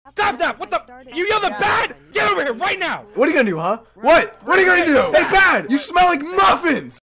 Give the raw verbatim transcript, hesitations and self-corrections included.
Stop that! What the? You yelled at Bad? Get over here right now! What are you gonna do, huh? What? What are you gonna do? Hey, Bad! You smell like muffins!